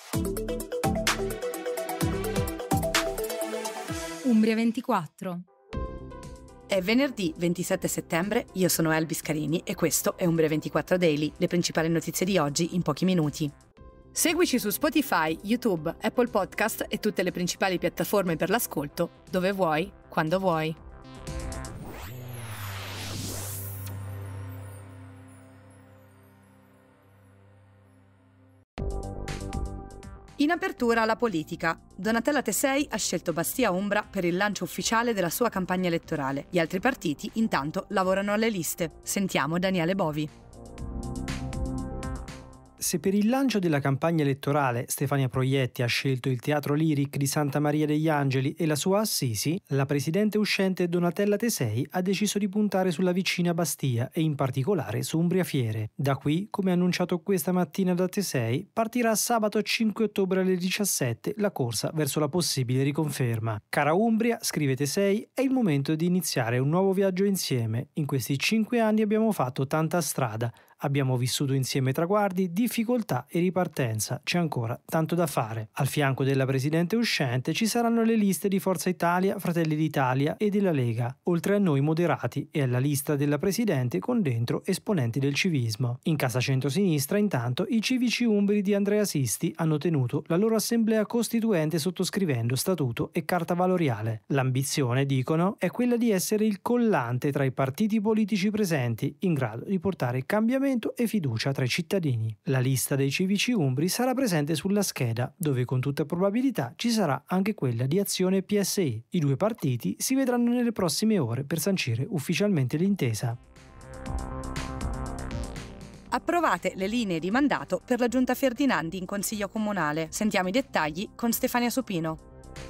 Umbria 24. È venerdì 27 settembre, io sono Elvis Carini e questo è Umbria 24 Daily, le principali notizie di oggi in pochi minuti. Seguici su Spotify, YouTube, Apple Podcast e tutte le principali piattaforme per l'ascolto, dove vuoi, quando vuoi. In apertura alla politica, Donatella Tesei ha scelto Bastia Umbra per il lancio ufficiale della sua campagna elettorale. Gli altri partiti, intanto, lavorano alle liste. Sentiamo Daniele Bovi. Se per il lancio della campagna elettorale Stefania Proietti ha scelto il Teatro Lyric di Santa Maria degli Angeli e la sua Assisi, la presidente uscente Donatella Tesei ha deciso di puntare sulla vicina Bastia e in particolare su Umbria Fiere. Da qui, come annunciato questa mattina da Tesei, partirà sabato 5 ottobre alle 17 la corsa verso la possibile riconferma. Cara Umbria, scrive Tesei, è il momento di iniziare un nuovo viaggio insieme. In questi 5 anni abbiamo fatto tanta strada. Abbiamo vissuto insieme traguardi, difficoltà e ripartenza. C'è ancora tanto da fare. Al fianco della presidente uscente ci saranno le liste di Forza Italia, Fratelli d'Italia e della Lega, oltre a noi moderati e alla lista della presidente con dentro esponenti del civismo. In casa centrosinistra, intanto, i civici umbri di Andrea Sisti hanno tenuto la loro assemblea costituente sottoscrivendo statuto e carta valoriale. L'ambizione, dicono, è quella di essere il collante tra i partiti politici presenti, in grado di portare cambiamento e fiducia tra i cittadini. La lista dei civici umbri sarà presente sulla scheda, dove con tutta probabilità ci sarà anche quella di Azione e PSI. I due partiti si vedranno nelle prossime ore per sancire ufficialmente l'intesa. Approvate le linee di mandato per la Giunta Ferdinandi in Consiglio Comunale. Sentiamo i dettagli con Stefania Supino.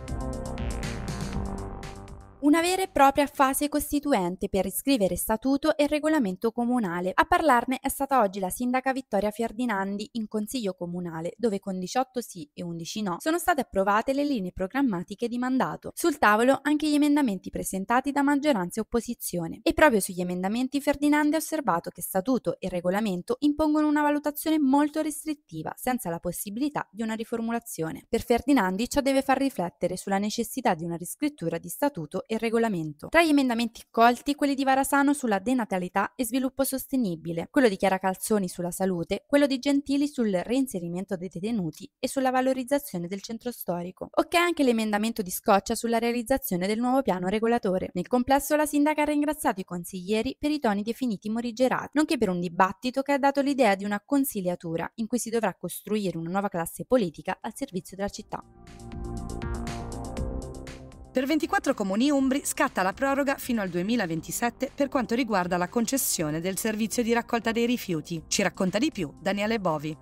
Una vera e propria fase costituente per riscrivere statuto e regolamento comunale. A parlarne è stata oggi la sindaca Vittoria Ferdinandi in Consiglio Comunale, dove con 18 sì e 11 no sono state approvate le linee programmatiche di mandato. Sul tavolo anche gli emendamenti presentati da maggioranza e opposizione. E proprio sugli emendamenti Ferdinandi ha osservato che statuto e regolamento impongono una valutazione molto restrittiva, senza la possibilità di una riformulazione. Per Ferdinandi ciò deve far riflettere sulla necessità di una riscrittura di statuto e regolamento. Tra gli emendamenti colti, quelli di Varasano sulla denatalità e sviluppo sostenibile, quello di Chiara Calzoni sulla salute, quello di Gentili sul reinserimento dei detenuti e sulla valorizzazione del centro storico. Ok anche l'emendamento di Scoccia sulla realizzazione del nuovo piano regolatore. Nel complesso la sindaca ha ringraziato i consiglieri per i toni definiti morigerati, nonché per un dibattito che ha dato l'idea di una consigliatura in cui si dovrà costruire una nuova classe politica al servizio della città. Per 24 comuni umbri scatta la proroga fino al 2027 per quanto riguarda la concessione del servizio di raccolta dei rifiuti. Ci racconta di più Daniele Bovi.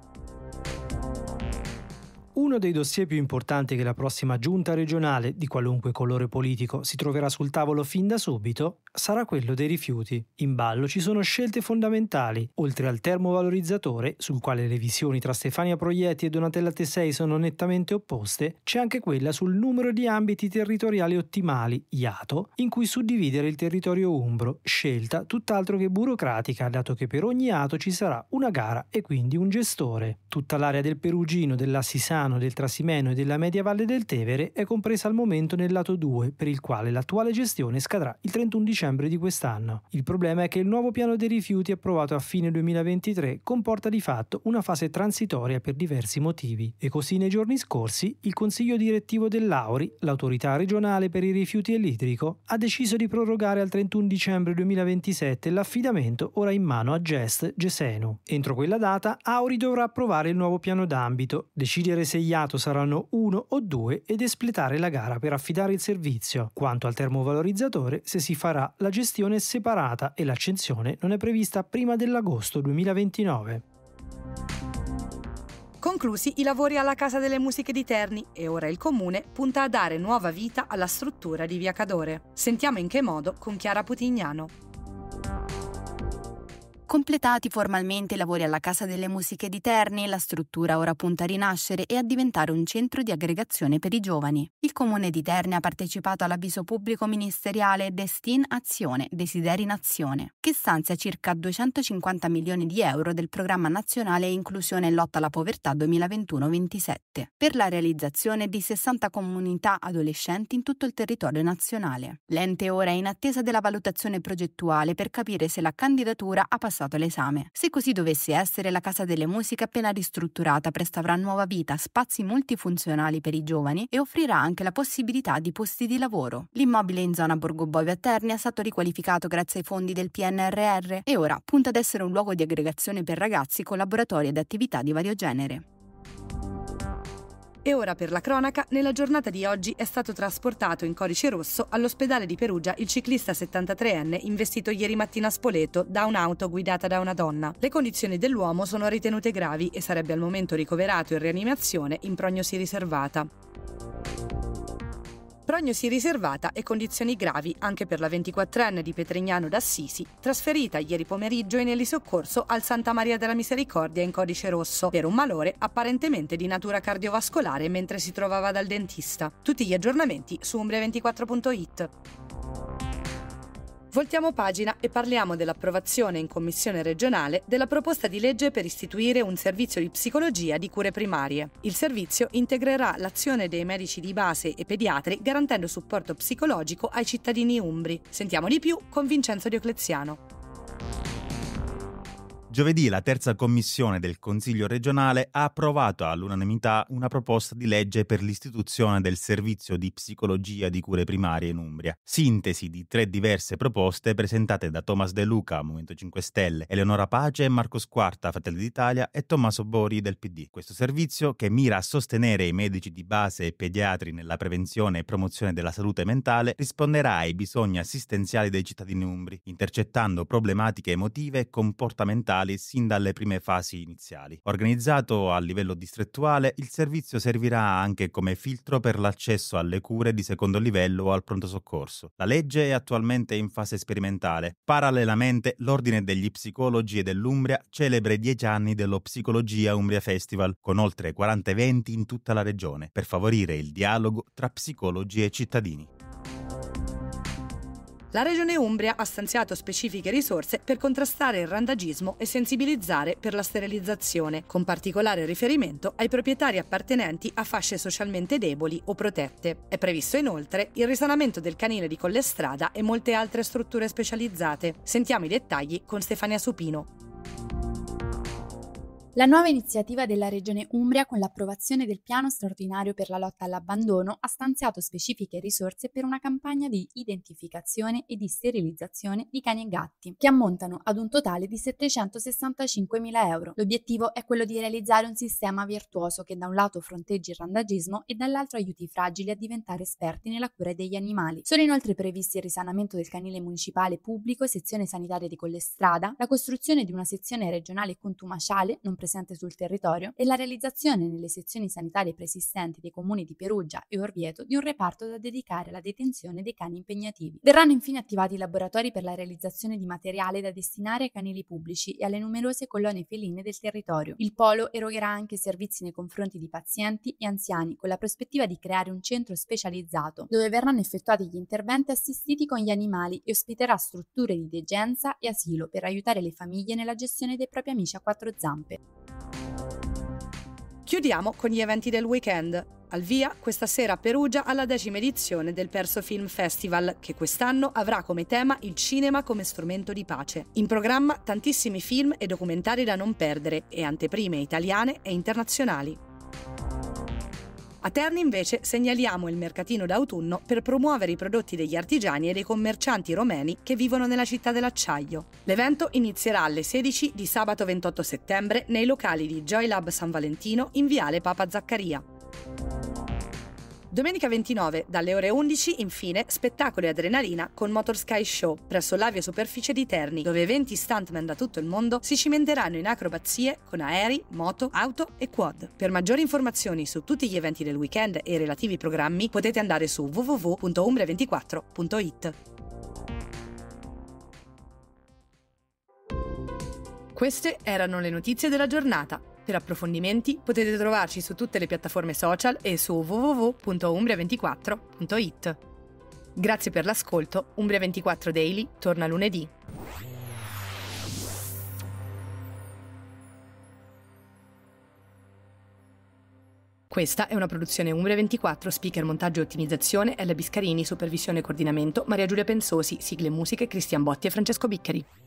Uno dei dossier più importanti che la prossima giunta regionale, di qualunque colore politico, si troverà sul tavolo fin da subito, sarà quello dei rifiuti. In ballo ci sono scelte fondamentali. Oltre al termovalorizzatore, sul quale le visioni tra Stefania Proietti e Donatella Tesei sono nettamente opposte, c'è anche quella sul numero di ambiti territoriali ottimali, IATO, in cui suddividere il territorio umbro, scelta tutt'altro che burocratica, dato che per ogni ATO ci sarà una gara e quindi un gestore. Tutta l'area del Perugino, della Sisano, del Trasimeno e della Media Valle del Tevere è compresa al momento nel lato 2, per il quale l'attuale gestione scadrà il 31 dicembre di quest'anno. Il problema è che il nuovo piano dei rifiuti approvato a fine 2023 comporta di fatto una fase transitoria per diversi motivi e così nei giorni scorsi il Consiglio direttivo dell'Auri, l'autorità regionale per i rifiuti e l'idrico, ha deciso di prorogare al 31 dicembre 2027 l'affidamento ora in mano a Gest Gesenu. Entro quella data Auri dovrà approvare il nuovo piano d'ambito, decidere se gli ATO saranno 1 o 2 ed espletare la gara per affidare il servizio. Quanto al termovalorizzatore, se si farà la gestione separata e l'accensione non è prevista prima dell'agosto 2029. Conclusi i lavori alla Casa delle Musiche di Terni e ora il Comune punta a dare nuova vita alla struttura di Via Cadore. Sentiamo in che modo con Chiara Putignano. Completati formalmente i lavori alla Casa delle Musiche di Terni, la struttura ora punta a rinascere e a diventare un centro di aggregazione per i giovani. Il Comune di Terni ha partecipato all'avviso pubblico ministeriale Destin Azione, Desideri in Azione, che stanzia circa 250 milioni di euro del Programma Nazionale Inclusione e Lotta alla Povertà 2021-27, per la realizzazione di 60 comunità adolescenti in tutto il territorio nazionale. L'ente ora è in attesa della valutazione progettuale per capire se la candidatura ha passato l'esame. Se così dovesse essere, la Casa delle Musiche appena ristrutturata presto avrà nuova vita, spazi multifunzionali per i giovani e offrirà anche la possibilità di posti di lavoro. L'immobile in zona Borgo Boio a Terni è stato riqualificato grazie ai fondi del PNRR e ora punta ad essere un luogo di aggregazione per ragazzi con laboratori ed attività di vario genere. E ora per la cronaca, nella giornata di oggi è stato trasportato in codice rosso all'ospedale di Perugia il ciclista 73enne investito ieri mattina a Spoleto da un'auto guidata da una donna. Le condizioni dell'uomo sono ritenute gravi e sarebbe al momento ricoverato in rianimazione in prognosi riservata. Prognosi riservata e condizioni gravi anche per la 24enne di Petrignano d'Assisi, trasferita ieri pomeriggio in elisoccorso al Santa Maria della Misericordia in codice rosso per un malore apparentemente di natura cardiovascolare mentre si trovava dal dentista. Tutti gli aggiornamenti su umbria24.it. Voltiamo pagina e parliamo dell'approvazione in Commissione regionale della proposta di legge per istituire un servizio di psicologia di cure primarie. Il servizio integrerà l'azione dei medici di base e pediatri garantendo supporto psicologico ai cittadini umbri. Sentiamo di più con Vincenzo Diocleziano. Giovedì la terza commissione del Consiglio regionale ha approvato all'unanimità una proposta di legge per l'istituzione del servizio di psicologia di cure primarie in Umbria, sintesi di 3 diverse proposte presentate da Thomas De Luca, Movimento 5 Stelle, Eleonora Pace e Marco Squarta, Fratelli d'Italia, e Tommaso Bori del PD. Questo servizio, che mira a sostenere i medici di base e pediatri nella prevenzione e promozione della salute mentale, risponderà ai bisogni assistenziali dei cittadini umbri, intercettando problematiche emotive e comportamentali sin dalle prime fasi iniziali. Organizzato a livello distrettuale, il servizio servirà anche come filtro per l'accesso alle cure di secondo livello o al pronto soccorso. La legge è attualmente in fase sperimentale. Parallelamente, l'Ordine degli Psicologi dell'Umbria celebra i 10 anni dello Psicologia Umbria Festival, con oltre 40 eventi in tutta la regione, per favorire il dialogo tra psicologi e cittadini. La Regione Umbria ha stanziato specifiche risorse per contrastare il randagismo e sensibilizzare per la sterilizzazione, con particolare riferimento ai proprietari appartenenti a fasce socialmente deboli o protette. È previsto inoltre il risanamento del canile di Collestrada e molte altre strutture specializzate. Sentiamo i dettagli con Stefania Supino. La nuova iniziativa della Regione Umbria, con l'approvazione del piano straordinario per la lotta all'abbandono, ha stanziato specifiche risorse per una campagna di identificazione e di sterilizzazione di cani e gatti, che ammontano ad un totale di 765.000 euro. L'obiettivo è quello di realizzare un sistema virtuoso che da un lato fronteggi il randagismo e dall'altro aiuti i fragili a diventare esperti nella cura degli animali. Sono inoltre previsti il risanamento del canile municipale pubblico, sezione sanitaria di Collestrada, la costruzione di una sezione regionale contumaciale non presente sul territorio e la realizzazione nelle sezioni sanitarie preesistenti dei comuni di Perugia e Orvieto di un reparto da dedicare alla detenzione dei cani impegnativi. Verranno infine attivati i laboratori per la realizzazione di materiale da destinare ai canili pubblici e alle numerose colonie feline del territorio. Il polo erogherà anche servizi nei confronti di pazienti e anziani, con la prospettiva di creare un centro specializzato dove verranno effettuati gli interventi assistiti con gli animali e ospiterà strutture di degenza e asilo per aiutare le famiglie nella gestione dei propri amici a 4 zampe. Chiudiamo con gli eventi del weekend. Al via questa sera a Perugia alla 10ª edizione del Perso Film Festival, che quest'anno avrà come tema il cinema come strumento di pace. In programma tantissimi film e documentari da non perdere e anteprime italiane e internazionali. A Terni invece segnaliamo il mercatino d'autunno per promuovere i prodotti degli artigiani e dei commercianti romeni che vivono nella città dell'acciaio. L'evento inizierà alle 16 di sabato 28 settembre nei locali di Joy Lab San Valentino in viale Papa Zaccaria. Domenica 29, dalle ore 11, infine, spettacolo e adrenalina con Motor Sky Show presso l'Avia Superficie di Terni, dove 20 stuntman da tutto il mondo si cimenteranno in acrobazie con aerei, moto, auto e quad. Per maggiori informazioni su tutti gli eventi del weekend e i relativi programmi potete andare su www.umbria24.it. Queste erano le notizie della giornata. Per approfondimenti potete trovarci su tutte le piattaforme social e su www.umbria24.it. Grazie per l'ascolto, Umbria 24 Daily torna lunedì. Questa è una produzione Umbria 24, speaker, montaggio e ottimizzazione, Ella Biscarini, supervisione e coordinamento, Maria Giulia Pensosi, sigle e musiche, Cristian Botti e Francesco Biccheri.